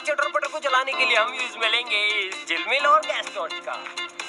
चटर पटर को जलाने के लिए हम यूज में लेंगे इस जिलमिल और गैस टॉर्च का।